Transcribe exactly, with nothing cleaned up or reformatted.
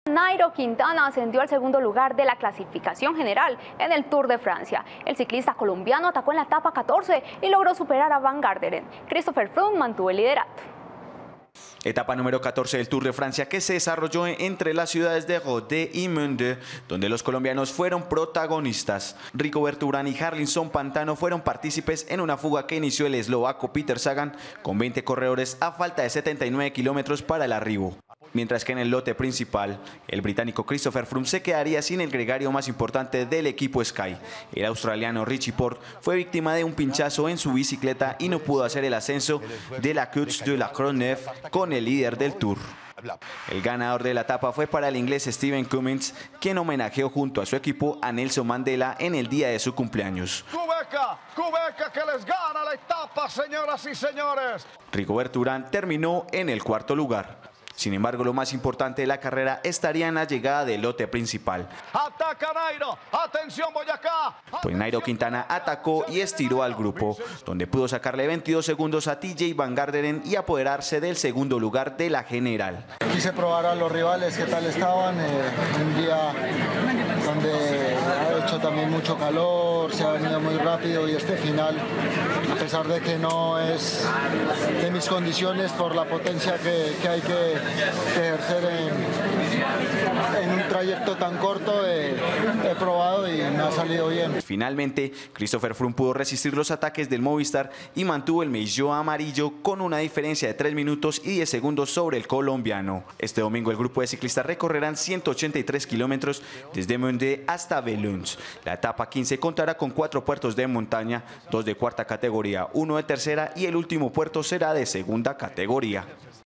Nairo Quintana ascendió al segundo lugar de la clasificación general en el Tour de Francia. El ciclista colombiano atacó en la etapa catorce y logró superar a Van Garderen. Christopher Froome mantuvo el liderato. Etapa número catorce del Tour de Francia, que se desarrolló entre las ciudades de Rodez y Meudon, donde los colombianos fueron protagonistas. Rigoberto Urán y Harlinson Pantano fueron partícipes en una fuga que inició el eslovaco Peter Sagan con veinte corredores a falta de setenta y nueve kilómetros para el arribo. Mientras que en el lote principal, el británico Christopher Froome se quedaría sin el gregario más importante del equipo Sky. El australiano Richie Porte fue víctima de un pinchazo en su bicicleta y no pudo hacer el ascenso de la Côte de la Courneuve con el líder del Tour. El ganador de la etapa fue para el inglés Stephen Cummins, quien homenajeó junto a su equipo a Nelson Mandela en el día de su cumpleaños. Qhubeka, Qhubeka que les gana la etapa, señoras y señores. Rigoberto Urán terminó en el cuarto lugar. Sin embargo, lo más importante de la carrera estaría en la llegada del lote principal. Ataca Nairo, atención Boyacá. Pues Nairo Quintana atacó y estiró al grupo, donde pudo sacarle veintidós segundos a T J Van Garderen y apoderarse del segundo lugar de la general. Quise probar a los rivales qué tal estaban, eh, un día donde ha hecho también mucho calor, se ha venido muy rápido y este final, a pesar de que no es de mis condiciones por la potencia que, que hay que ejercer en, en un trayecto tan corto, eh, he probado y me ha salido bien. Finalmente, Christopher Froome pudo resistir los ataques del Movistar y mantuvo el maillot amarillo con una diferencia de tres minutos y diez segundos sobre el colombiano. Este domingo el grupo de ciclistas recorrerán ciento ochenta y tres kilómetros desde Meudon hasta Valence. La etapa quince contará con cuatro puertos de montaña, dos de cuarta categoría, uno de tercera y el último puerto será de segunda categoría.